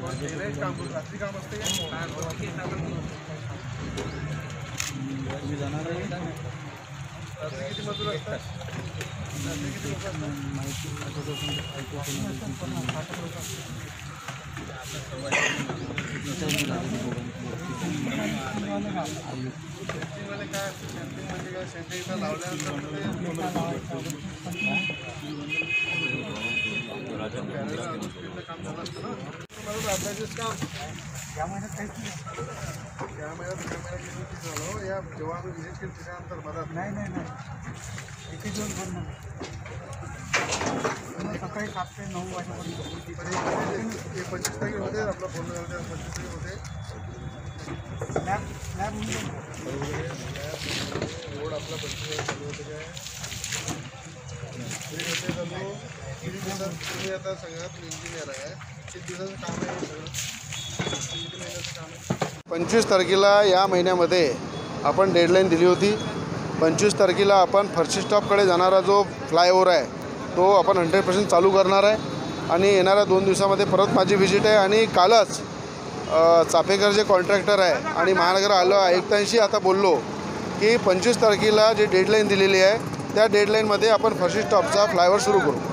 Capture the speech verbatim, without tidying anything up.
काम रात्री काम असते तुम्ही जाणार आहे रात्री किती मजूर असतात रात्री किती लोक असतात माहिती सेंट्रिंगवाले काय असतं सेंट्रिंग म्हणजे काय सेंट्रिंगला लावल्यानंतर काम झालं असतं ना अभ्यासच काम या महिन्यात काहीच नाही या महिन्यात या महिन्यात किती झालं या जेव्हा आम्ही व्हिजिट केली त्याच्यानंतर मदत नाही नाही नाही एक दिवस भरणार सकाळी सात ते नऊ वाजेपर्यंत पंचवीस तारीख होते आपला फोन झाला पंचवीस तारीख होते स्लॅब स्लॅब रोड आपला पंचवीस तारीख चालू होते काय तरी होते चालू किती दिवसात तुम्ही आता सगळ्यात इंजिनियर आहे किती दिवसाचं काम आहे सगळं किती महिन्याचं काम आहे पंचवीस तारखेला या महिन्यामध्ये आपण डेडलाईन दिली होती पंचवीस तारखेला आपण फर्शी स्टॉपकडे जाणारा जो फ्लायओव्हर आहे तो आपण हंड्रेड पर्सेंट चालू करणार आहे आणि येणाऱ्या दोन दिवसामध्ये परत माझी व्हिजिट आहे आणि कालच चापेकर जे कॉन्ट्रॅक्टर आहे आणि महानगर आलं आयुक्तांशी आता बोललो की पंचवीस तारखेला जी डेडलाईन दिलेली आहे त्या डेडलाईनमध्ये आपण फर्शी स्टॉपचा फ्लायओव्हर सुरू करू.